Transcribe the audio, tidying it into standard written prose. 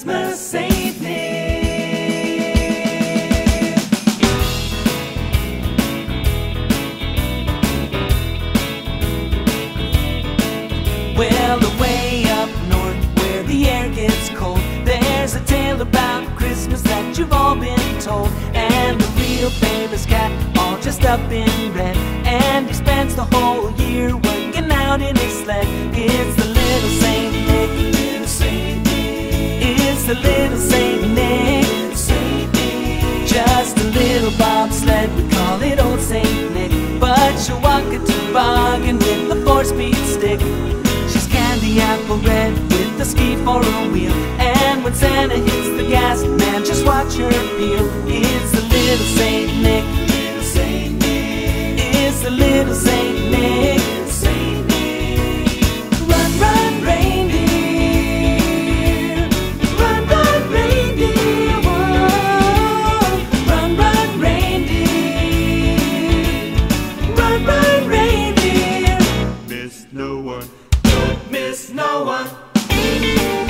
Christmas Saint Nick. Well, away up north where the air gets cold, there's a tale about Christmas that you've all been told. And the real famous cat, all dressed up in red, and he spends the whole year working out in his sled. It's the little Saint Nick, little Saint Nick. It's the little Saint Nick, Saint Nick. Just a little bobsled, we call it Old Saint Nick. But she'll walk a toboggan with a 4-speed stick. She's candy apple red with a ski for a wheel, and when Santa hits the gas, man, just watch her peel. It's the little Saint Nick, little Saint Nick. It's the little Saint Nick, Saint Nick. Run, run, reindeer. Run, run, reindeer. Whoa. Run, run, reindeer. Run, run, reindeer. Miss no one. Don't miss no one.